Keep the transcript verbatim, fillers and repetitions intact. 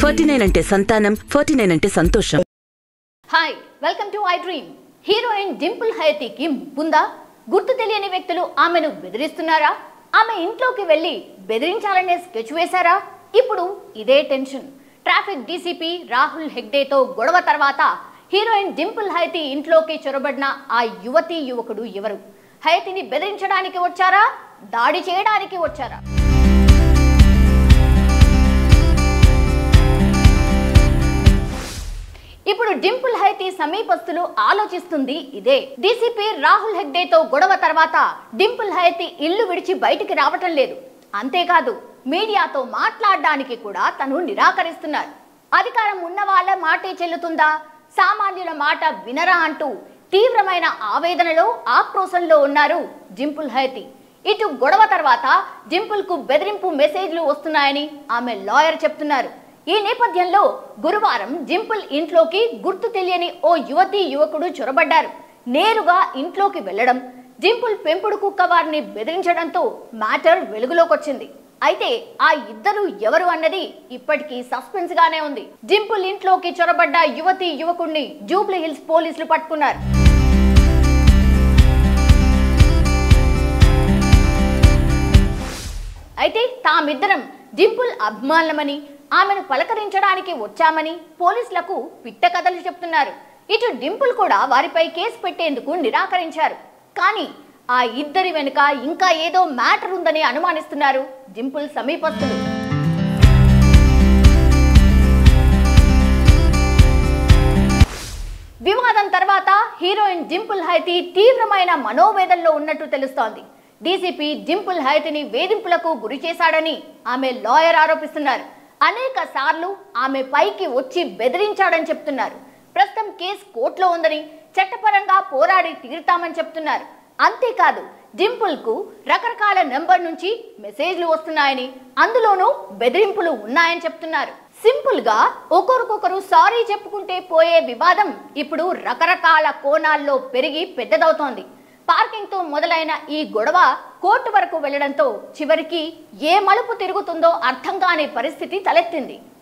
Forty nine అంటే సంతానం, forty nine అంటే సంతోషం. Hi, welcome to I dream. Heroine Dimple హయతీకి ముప్పుందా? గుర్తు తెలియని వ్యక్తులు ఆమెను బెదిరిస్తున్నారా? ఆమె ఇంట్లోకి వెళ్లి బెదిరించాలనే స్కెచ్ వేశారా? ఇప్పుడు ఇదే టెన్షన్. ట్రాఫిక్ డీసీపీ రాహుల్ హెగ్డేతో గొడవ తర్వాత హీరోయిన్ డింపుల్ హయతీ ఇంట్లోకి చొరబడిన ఆ యువతీ యువకుడు ఎవరు? హయతీని బెదిరించడానికి వచ్చారా, దాడి చేయడానికి వచ్చారా? ఇప్పుడు డింపుల్ హయతీ సమీపస్తులు ఆలోచిస్తుంది ఇదే. డీసీపీ రాహుల్ హెగ్డేతో గొడవ తర్వాత డింపుల్ హయతీ ఇల్లు విడిచి బయటికి రావటం లేదు. అంతేకాదు, మీడియాతో మాట్లాడడానికి కూడా తను నిరాకరిస్తున్నారు. అధికారం ఉన్న వాళ్ళ మాటే చెల్లుతుందా, సామాన్యుల మాట వినరా అంటూ తీవ్రమైన ఆవేదనలో, ఆక్రోశంలో ఉన్నారు డింపుల్ హయతీ. ఇటు గొడవ తర్వాత డింపుల్ కు బెదిరింపు మెసేజ్లు వస్తున్నాయని ఆమె లాయర్ చెప్తున్నారు. ఈ నేపథ్యంలో గురువారం డింపుల్ ఇంట్లోకి గుర్తు తెలియని ఓ యువతీ యువకుడు చొరబడ్డారు. నేరుగా ఇంట్లోకి వెళ్లడం, డింపుల్ పెంపుడు కుక్క వారిని బెదిరించడంతో మ్యాటర్ వెలుగులోకొచ్చింది. అయితే ఆ ఇద్దరు ఎవరు అన్నది ఇప్పటికీ సస్పెన్స్ గానే ఉంది. డింపుల్ ఇంట్లోకి చొరబడ్డ యువతీ యువకుడిని జూబ్లీ హిల్స్ పోలీసులు పట్టుకున్నారు. అయితే తామిద్దరం డింపుల్ అభిమానులమని, ఆమెను పలకరించడానికి వచ్చామని పోలీసులకు పిట్ట కథలు చెప్తున్నారు. ఇటు డింపుల్ కూడా వారిపై కేసు పెట్టేందుకు నిరాకరించారు. కానీ ఆ ఇద్దరి వెనుక ఇంకా ఏదో మ్యాటర్ ఉందని అనుమానిస్తున్నారు డింపుల్ సమీపస్తులు. వివాదం తర్వాత హీరోయిన్ డింపుల్ హయతీ తీవ్రమైన మనోవేదనలో ఉన్నట్టు తెలుస్తోంది. డీసీపీ డింపుల్ హయతీని వేధింపులకు గురి చేశాడని ఆమె లాయర్ ఆరోపిస్తున్నారు. అనేక సార్లు ఆమె పైకి వచ్చి బెదిరించాడని చెప్తున్నారు. ప్రస్తుతం కేసు కోర్టులో ఉందని, చట్టపరంగా పోరాడి తీరుతామని చెప్తున్నారు. అంతేకాదు, డింపుల్ కు రకరకాల నెంబర్ నుంచి మెసేజ్లు వస్తున్నాయని, అందులోనూ బెదిరింపులు ఉన్నాయని చెప్తున్నారు. సింపుల్ గా ఒకరికొకరు సారీ చెప్పుకుంటే పోయే వివాదం ఇప్పుడు రకరకాల కోణాల్లో పెరిగి పెద్దదవుతోంది. పార్కింగ్ తో మొదలైన ఈ గొడవ కోర్టు వరకు వెళ్లడంతో చివరికి ఏ మలుపు తిరుగుతుందో అర్థం కాని పరిస్థితి తలెత్తింది.